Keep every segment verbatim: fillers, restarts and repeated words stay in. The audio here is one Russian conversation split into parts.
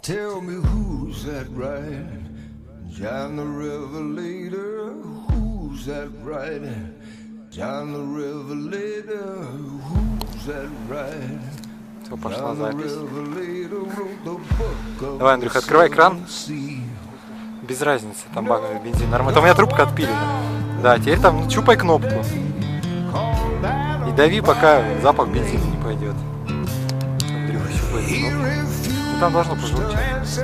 Tell me who's that right? John the Revelator. Who's that right? John the Revelator. Who's that right? Все, пошла запись. Давай, Андрюха, открывай кран. Без разницы, там баговый бензин. Нормально. Это у меня трубка отпилена. Да, теперь там чупай кнопку. И дави, пока запах бензина не пойдет. Андрюха, щупай кнопку. Ну, там должно прозвучать.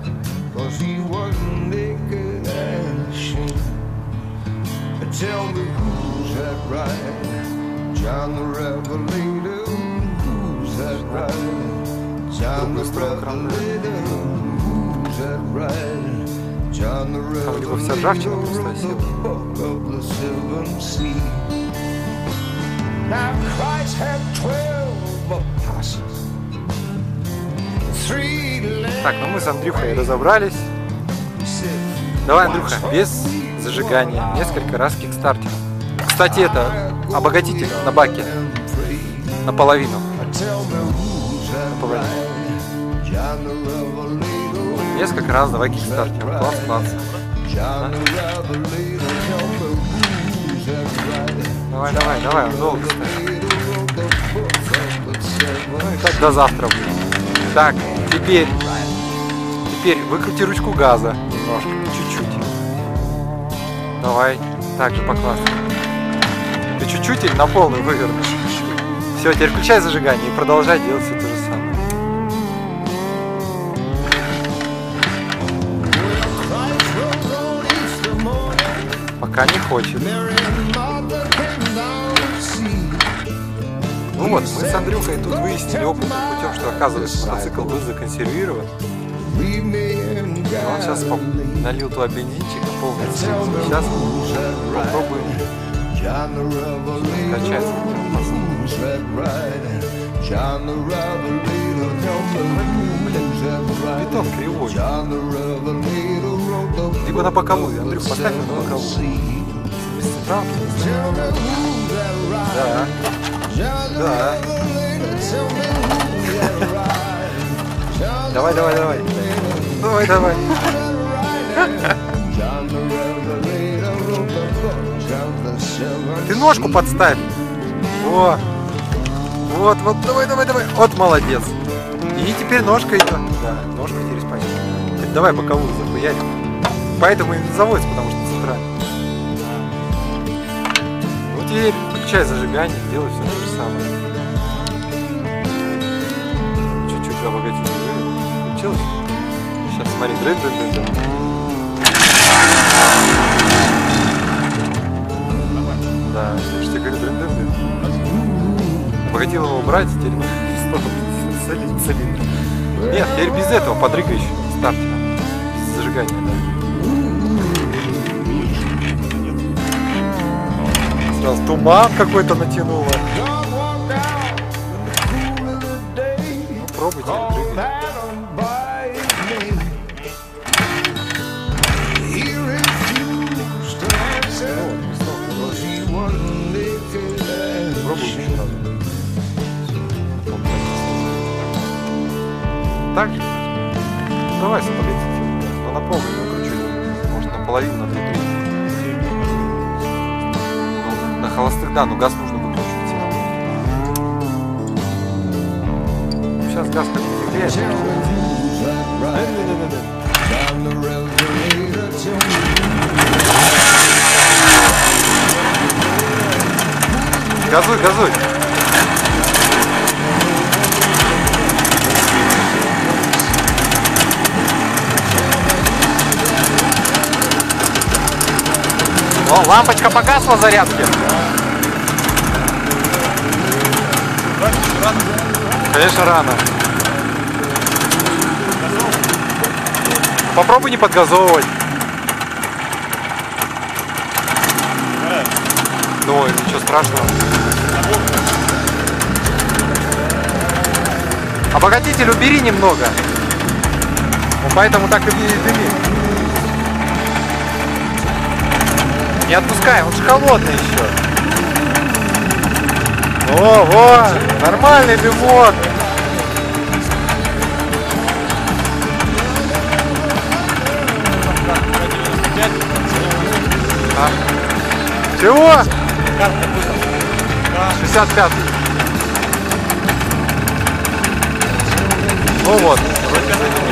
Там либо вся ржавчина просто осела. Так, ну мы с Андрюхой разобрались. Давай, Андрюха, без зажигания, несколько раз кикстартер. Кстати, это обогатитель на баке наполовину. Наполовину. Несколько раз давай кикстартер. Класс, класс. Да? Давай, давай, давай, он долго стоит. Ну и так до завтра будет. Так, теперь, теперь выкрути ручку газа немножко, чуть-чуть. Давай, так же по классу. Ты чуть-чуть или на полную вывернешь? Все, теперь включай зажигание и продолжай делать все то же самое. Пока не хочет. Ну вот, мы с Андрюхой тут выяснили опытным путем, что оказывается мотоцикл был законсервирован. Он сейчас налил туда бензинчика полный. Сейчас попробуем качать. Бетон кривой. Либо на боковую. Андрюх, поставь его на боковую. Без централки. Да. Да. Давай, давай, давай. Давай, давай. Ты ножку подставь. Во. Вот, вот, давай, давай, давай. Вот молодец. И теперь ножка идет. Да, ножка теперь спасибо. Давай боковую захуярим. Поэтому и не заводится, потому что центральный. Вот теперь включай зажигание, делай все то же самое. Чуть-чуть обогатить. Получилось? Сейчас смотри, дрын, дрын, дрын, дрын. Да, я же тебе говорю, дрын, дрын, дрын. Обогатил его убрать, теперь цилиндр. Нет, теперь без этого, подрыгай еще, стартера. Без зажигания, да. Сразу туман какой-то натянуло. Ну, пробуйте, дрыгай. Так же? Ну, давай с обогатителем. Но на полную накручу. Может наполовину, на три трети. Ну, на холостых, да, но газ нужно выкручивать. Сейчас газ как не влияет. Газуй, газуй. О, лампочка погасла зарядки. Конечно, рано. Попробуй не подгазовывать. Ну, ничего страшного. Обогатитель убери немного. Ну, поэтому так и дымит. Не отпускай, он же холодный еще. О, во, нормальный дымок. Чего? Карта выдал. шестьдесят пятый. Ну вот, вроде завели.